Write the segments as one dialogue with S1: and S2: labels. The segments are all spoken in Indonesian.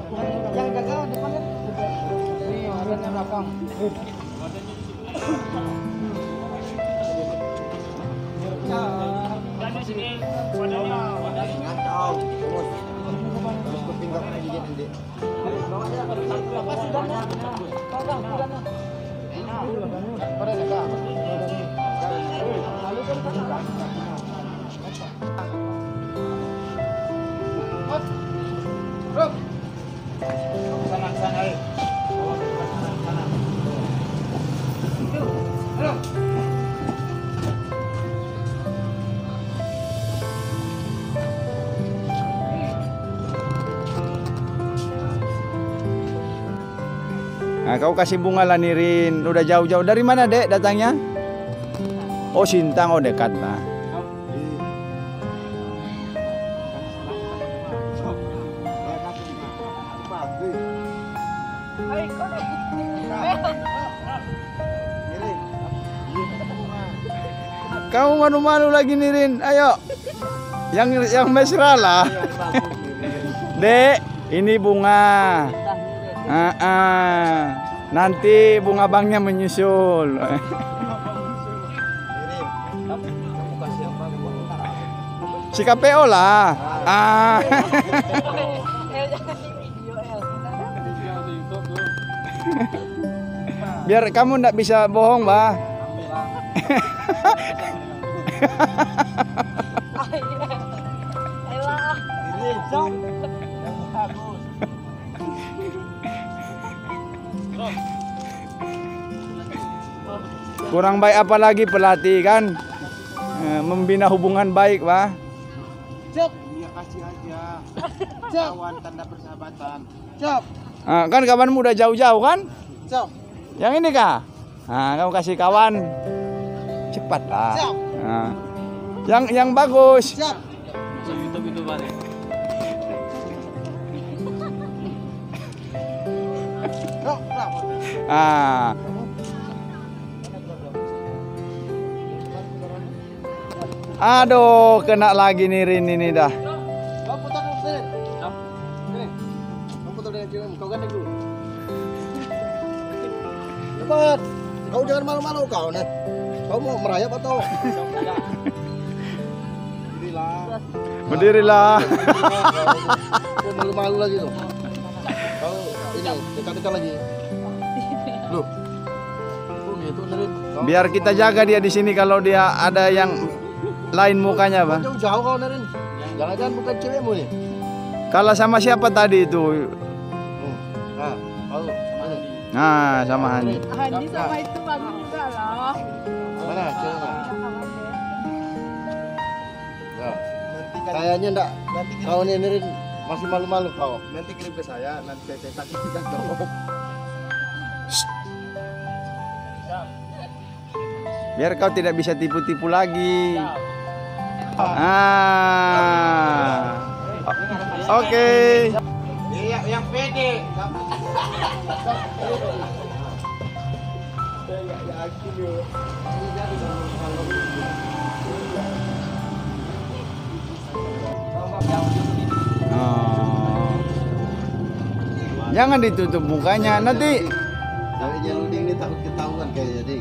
S1: Yang jaga depannya. Ini orangnya belakang.
S2: Dan di sini wadahnya
S1: Ngacau. Terus kepinggang lagi dia nanti. Apa sih dana? Pegang, dana. Pada jaga. Lalu kan kan. Bro. Sana sana. Sana. Bro.
S3: Nah, kau kasih bunga lah Nirin. Udah jauh-jauh. Dari mana, Dek, datangnya? Oh, Sintang. Oh, dekat lah. Kau malu-malu lagi Nirin. Ayo. Yang mesra lah. Dek, ini bunga. Nanti bunga bangnya menyusul. Si KPO lah. Biar kamu ndak bisa bohong, Bah. Kurang baik apa lagi pelatih kan? Membina hubungan baik, Pak.
S1: Cep. Dia kasih aja. Kawan tanda persahabatan. Cep.
S3: Kan kawanmu udah jauh-jauh kan?
S1: Cep.
S3: Yang ini kah? Kamu kasih kawan. Cepat lah.
S1: Cep.
S3: Yang bagus.
S1: Cep.
S2: YouTube itu balik.
S3: Aduh, kena lagi Nirin ini dah.
S1: Kau putar dulu sini. Sini. Kau putar dengan cewekmu. Kau gandeng dulu. Cepat. Kau jangan malu-malu kau nih. Kau mau merayap atau? Berdirilah.
S3: Berdirilah.
S1: Kau malu-malu lagi tuh. Kau ini dekat-dekat lagi. Loh. Oh gitu Nirin.
S3: Biar kita jaga dia di sini kalau dia ada yang lain mukanya, Pak.
S1: Jauh-jauh kau Nirin. Jangan-jangan bukan cewekmu nih.
S3: Kalah sama siapa tadi itu? Sama Hani.
S4: Hani sama itu bagus juga loh.
S1: Mana ceweknya? Ya. Kayaknya enggak. Kau nih Nirin masih malu-malu kau. Nanti kirim ke saya, nanti saya cetak kita dong.
S3: Biar kau tidak bisa tipu-tipu lagi. Oke.
S1: Yang pede.
S3: Jangan ditutup mukanya nanti.
S1: Tapi Jaluding ini takut ketahuan kayaknya, Dik.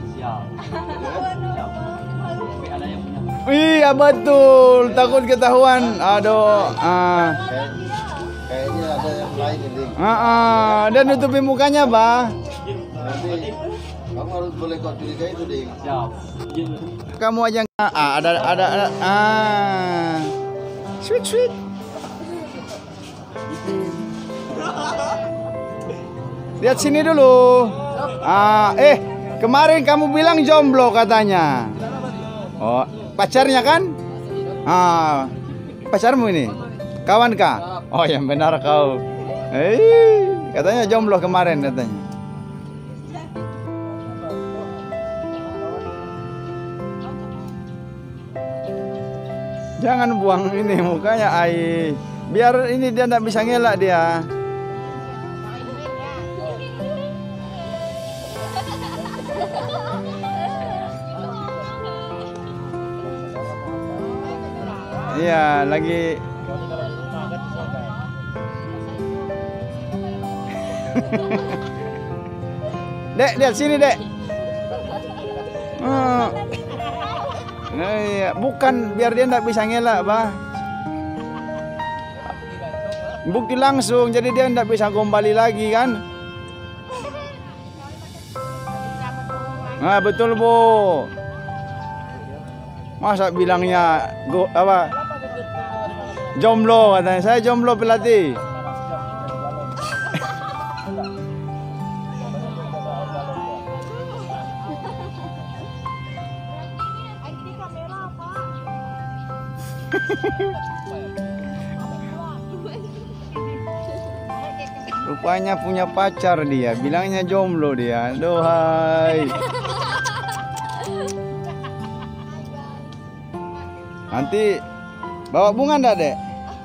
S3: Iya betul, takut ketahuan. Aduh.
S1: Kayaknya ada yang lain ini.
S3: Dan nutupi mukanya, Bah.
S1: Nanti kamu harus boleh kau curiga itu, Dik.
S3: Kamu aja ada. Sweet. Lihat sini dulu. Kemarin kamu bilang jomblo katanya. Oh, pacarnya kan? Pacarmu ini? Kawan kah? Oh, yang benar kau. Katanya jomblo kemarin katanya. Jangan buang ini mukanya, biar ini dia tidak bisa ngelak dia. Iya, lagi Dek, lihat sini, Dek. Nah, iya. Bukan biar dia nggak bisa ngelak, bah. Bukti langsung, jadi dia nggak bisa kembali lagi kan? Nah, betul, Bu. Masa bilangnya apa? Jomblo katanya. Saya jomblo pelatih. Rupanya punya pacar dia, bilangnya jomblo dia. Dohai. Nanti bawa bunga enggak, Dek?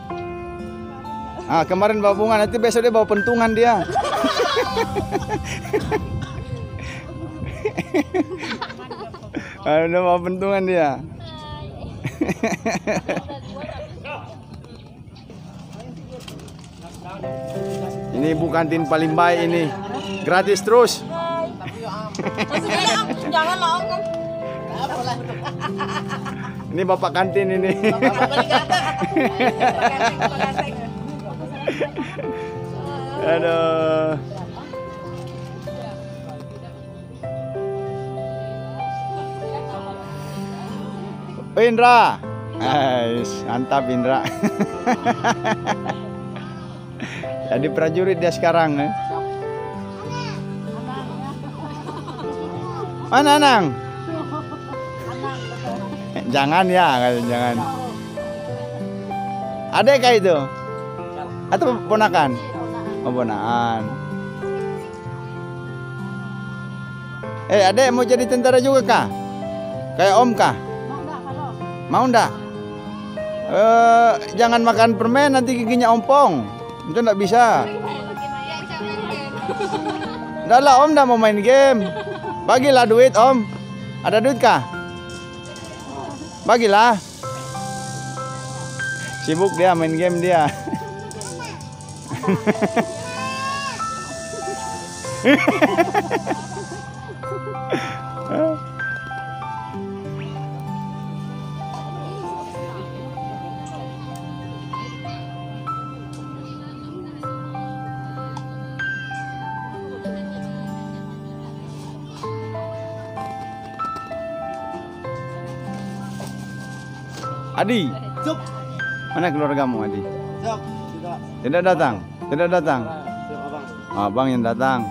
S3: Ah, kemarin bawa bunga, nanti besok dia bawa pentungan dia. Udah bawa pentungan dia. Ini ibu kantin paling baik ini. Gratis terus.
S4: Jangan lah.
S3: Ini bapak kantin ini. Aduh. Indra. Mantap Indra. Jadi prajurit dia sekarang. Mana Anang? Jangan ya, jangan. Adek kah itu? Atau ponakan? Oh, ponakan. Adek mau jadi tentara juga kah? Kayak Om kah? Mau ndak? Jangan makan permen, nanti giginya ompong. Itu ndak bisa. Ndak lah, Om ndak mau main game. Bagilah duit, Om. Ada duit kah? Bagilah. Sibuk dia main game dia. Adi, mana keluargamu Adi? Tidak datang, tidak datang. Abang yang datang.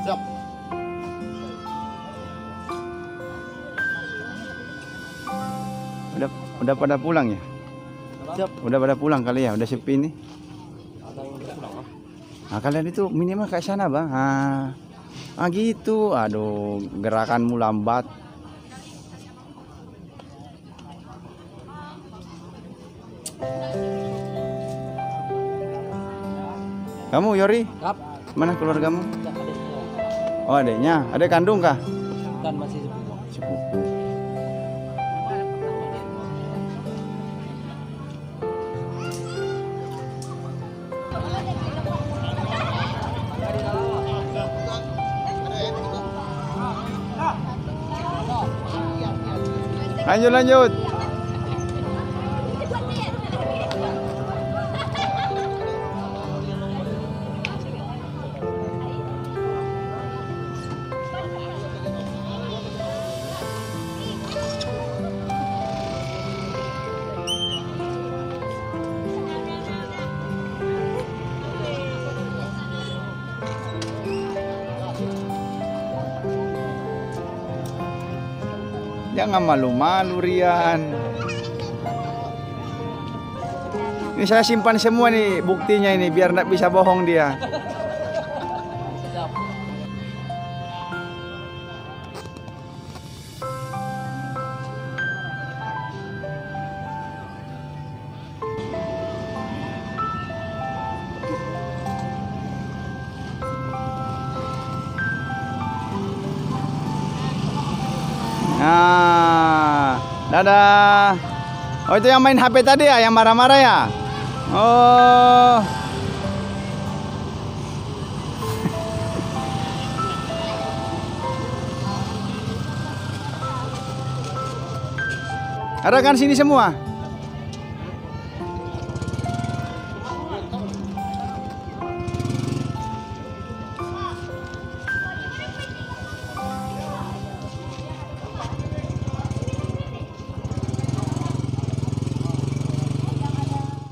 S3: Udah pada pulang ya? Udah pada pulang kali ya? Udah sepi nih. Nah, kalian itu minimal kayak sana bang. Gitu. Aduh, gerakanmu lambat. Kamu Yori? Mana keluargamu? Oh, adeknya. Adek kandung kah?
S2: Bukan, masih sepupu.
S3: Sepupu. Lanjut. Jangan malu-malu Rian. Ini saya simpan semua nih buktinya ini biar nggak bisa bohong dia. Nah, dadah. Oh, itu yang main HP tadi ya, yang marah-marah ya? Oh. Arahkan sini semua.